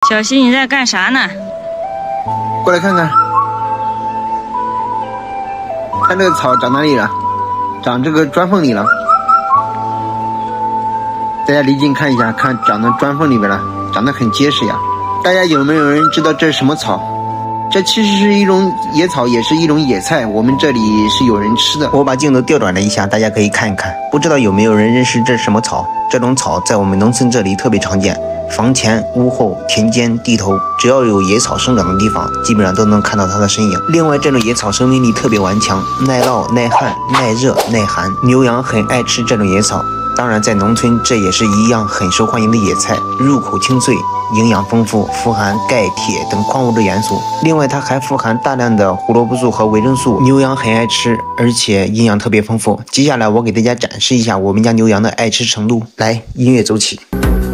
小溪，你在干啥呢？ 过来看看，看这个草长哪里了？长这个砖缝里了。大家离近看一下，看长到砖缝里边了，长得很结实呀。大家有没有人知道这是什么草？这其实是一种野草，也是一种野菜，我们这里是有人吃的。我把镜头调转了一下，大家可以看一看。不知道有没有人认识这是什么草？这种草在我们农村这里特别常见，房前、屋后、田间、地头，只要有野草生长的地方，基本上都能看到它的身影。另外，这种野草生命力特别顽强，耐涝、耐旱、耐热、耐寒，牛羊很爱吃这种野草。当然，在农村这也是一样很受欢迎的野菜，入口清脆，营养丰富，富含钙、铁等矿物质元素。另外，它还富含大量的胡萝卜素和维生素，牛羊很爱吃，而且营养特别丰富。接下来我给大家展示一下我们家牛羊的爱吃程度。来，音乐走起。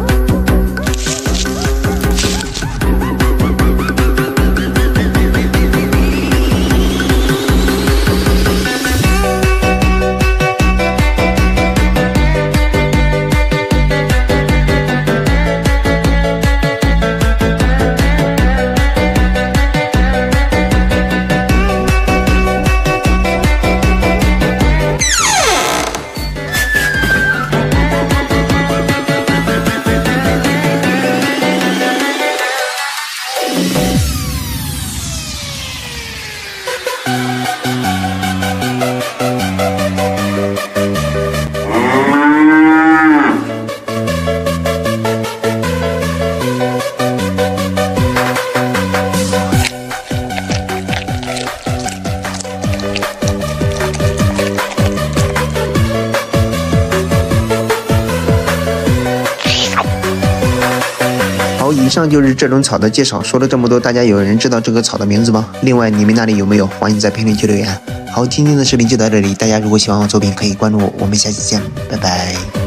好，以上就是这种草的介绍。说了这么多，大家有人知道这个草的名字吗？另外，你们那里有没有？欢迎在评论区留言。好，今天的视频就到这里，大家如果喜欢我作品，可以关注我，我们下期见，拜拜。